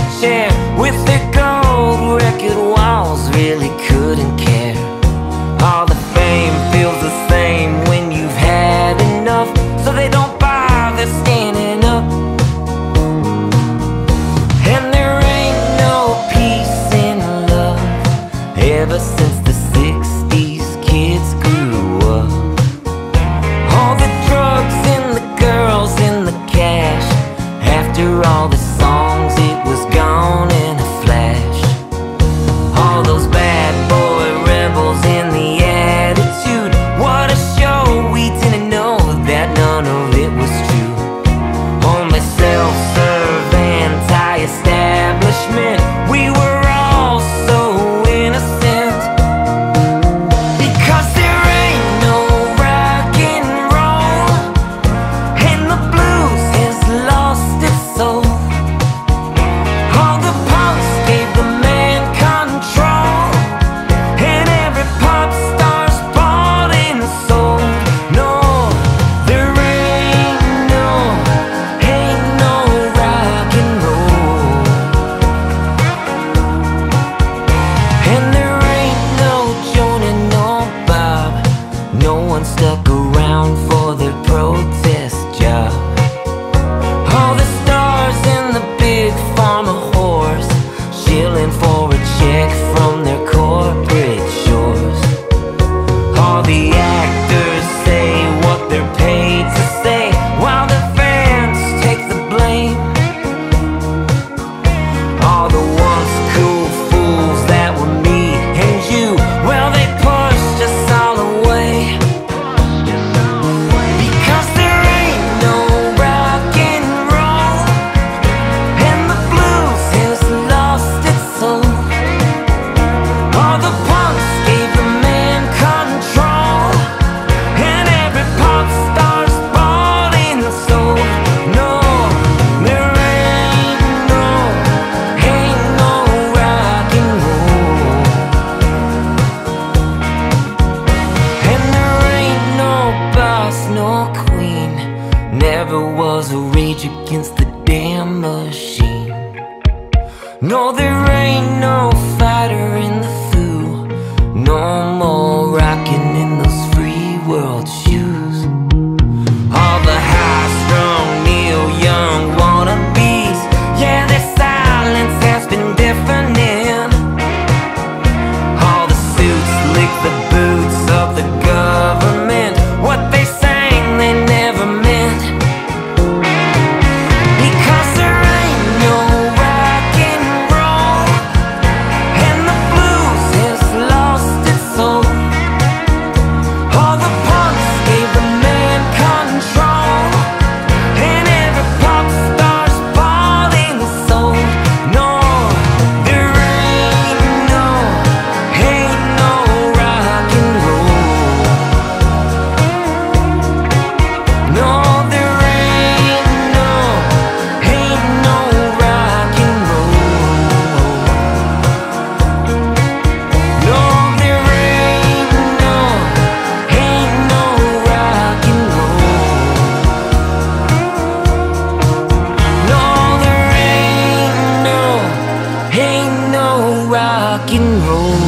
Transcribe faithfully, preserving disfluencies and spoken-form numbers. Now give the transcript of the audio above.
chair with their gold record walls really couldn't care. All the fame feels the same when you've had enough, so they don't bother standing up. And there ain't no peace in love ever since the sixties kids grew up. All the drugs and the girls and the cash, after all the songs it was gone in a flash. All those bad boy rebels in the attitude, what a show, we didn't know that none of it was true. Only self-serve, anti-establishment, we were all so innocent. Because there ain't no rock and roll, and the blues has lost its soul. All the punks gave the man control, and every pop star's bought and sold. No, there ain't no, ain't no rock and roll. And there ain't no Joan and no Bob, no one stuck around for their protest job. All the stars and the big pharma whores, shilling for a check from their corporate shores. All the actors say what they're paid to say, while the fans take the blame. All the once cool fools that were me and you, well, they pushed us all away. Because there ain't no rock and roll, and the blues has lost its soul. All the punks gave the man control, and every pop star's bought and sold. No, there ain't no, ain't no rock and roll. And there ain't no boss, no queen, never was a rage against the damn machine. No, there ain't no fighter in the foo, no more rocking in those free world shoes. All the high-strung Neil Young wannabes, yeah, their silence has been deafening. All the suits lick the boots of the government, what they sang they never meant. Because there ain't no rock and roll, and the blues has lost its soul. All the punks gave the man control, and every pop star's bought and sold. No, there ain't no, ain't no rock and roll. No, there ain't no, ain't no rock and roll. No, there ain't no, ain't no rock and roll. No, there ain't no, ain't no rock and roll.